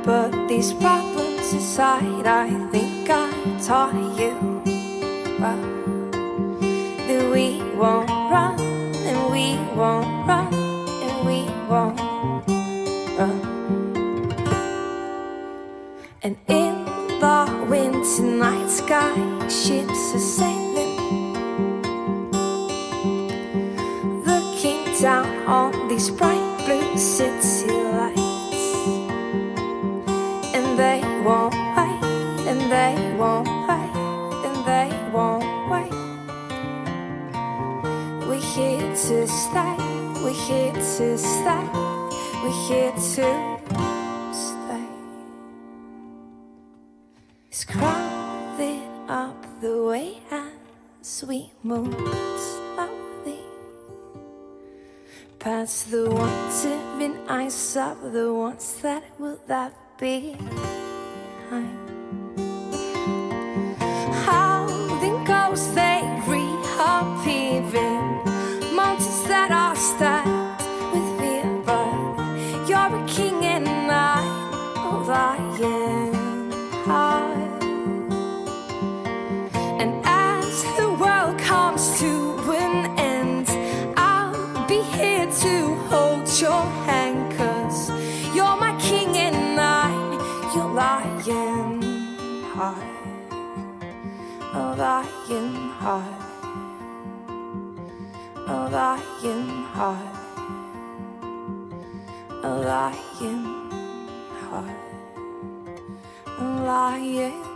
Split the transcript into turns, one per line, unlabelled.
put these problems aside. I think I taught you well, that we won't run, and we won't run, and we won't run. And in the winter night sky, ships are sailing, looking down on these bright blue city lights. And they won't wait, and they won't wait, and they won't wait. We're here to stay, we're here to stay, we're here to stay. It's crawling up the way as we move slowly past the wandering eyes of the ones that will left behind. Howling ghosts, they reappearing, mountains that are stacked with fear. But you're a king and I'm a lion heart. And as the world comes to an end, I'll be here to hold your hand, 'cause you're my king and I'm your lion heart. A lion heart, a lion heart, a lion heart, a lion.